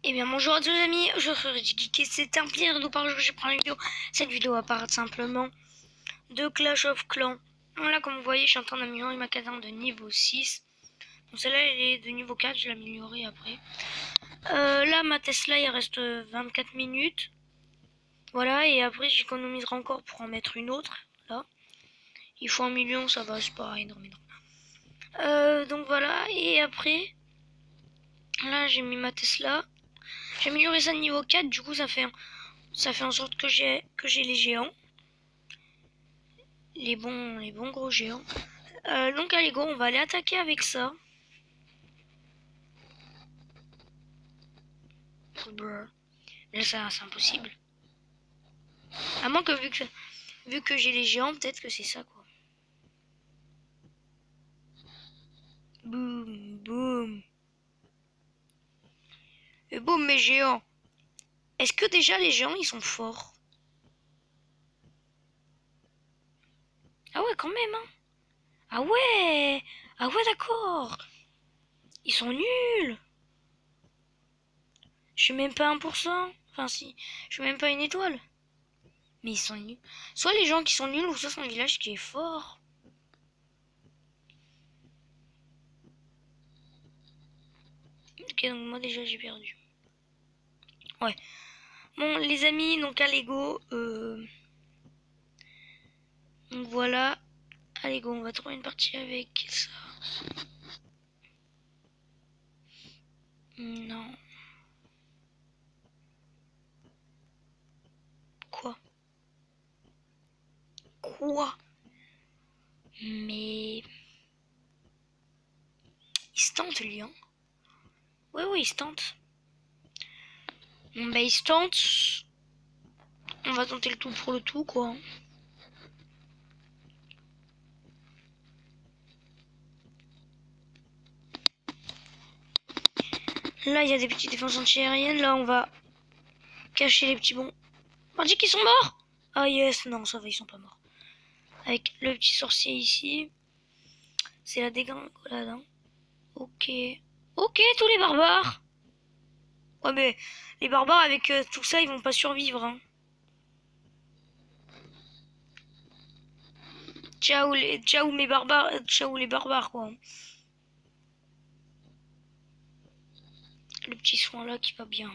Eh bien bonjour à tous les amis, je suis Geek et c'est un plaisir de vous parler aujourd'hui. Je prends une vidéo. Cette vidéo va parler simplement de Clash of Clans. Voilà, comme vous voyez, je suis en train d'améliorer ma caserne de niveau 6. Donc celle-là elle est de niveau 4, je vais l'améliorer après. Là ma Tesla il reste 24 minutes. Voilà, et après j'économiserai encore pour en mettre une autre. Là, il faut 1 million, ça va, c'est pas énorme. Donc voilà, et après, là j'ai mis ma Tesla. J'ai amélioré ça de niveau 4, du coup ça fait en sorte que j'ai les géants. Les bons gros géants. Donc allez go, on va aller attaquer avec ça. Mais là c'est impossible. À moins que vu que j'ai les géants, peut-être que c'est ça quoi. Boum, boum. Et boum mes géants. Est-ce que déjà les géants ils sont forts? Ah ouais quand même hein. Ah ouais. Ah ouais d'accord. Ils sont nuls. Je suis même pas 1%. Enfin si, je suis même pas une étoile. Mais ils sont nuls. Soit les gens qui sont nuls ou soit son village qui est fort. Ok donc moi déjà j'ai perdu. Ouais. Bon les amis, donc allez go. Donc voilà. Allez go, on va trouver une partie avec ça. Non. Quoi? Quoi? Mais... Il se tente lui hein. Ouais il se tente. Bon bah il se tente. On va tenter le tout pour le tout quoi. Là il y a des petites défenses anti-aériennes. Là on va cacher les petits bons. On dit qu'ils sont morts. Ah yes, non ça va, ils sont pas morts. Avec le petit sorcier ici. C'est la dégringolade hein. Ok. Ok tous les barbares. Ouais mais les barbares avec tout ça ils vont pas survivre hein. Ciao mes barbares, ciao les barbares quoi. Le petit soin là qui va bien.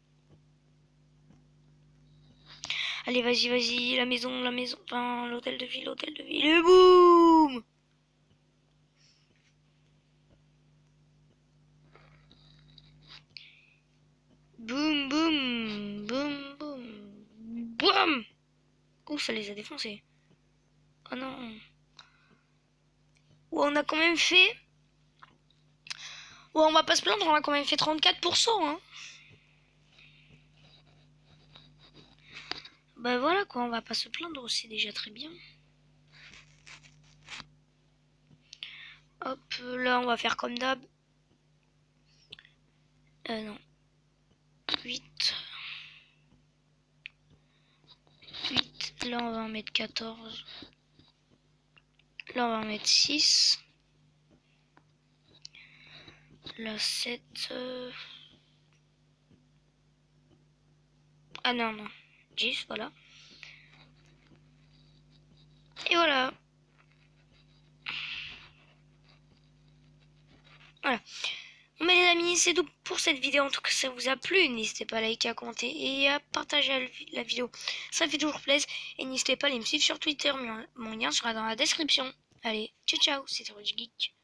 Allez vas-y, la maison, enfin l'hôtel de ville, et boum. Boum boum, boum boum, boum. Ouh ça les a défoncés. Oh non. Ouais on a quand même fait... Ouais on va pas se plaindre, on a quand même fait 34% hein. Bah voilà quoi, on va pas se plaindre, c'est déjà très bien. Hop, là on va faire comme d'hab. Non. 8. Là on va en mettre 14. Là on va en mettre 6. Là 7. Ah non. 10, voilà. Et voilà. Voilà. Bon, mais les amis, c'est tout pour cette vidéo. En tout cas, ça vous a plu. N'hésitez pas à liker, à commenter et à partager la vidéo. Ça fait toujours plaisir. Et n'hésitez pas à aller me suivre sur Twitter. Mon lien sera dans la description. Allez, ciao, c'était Geek.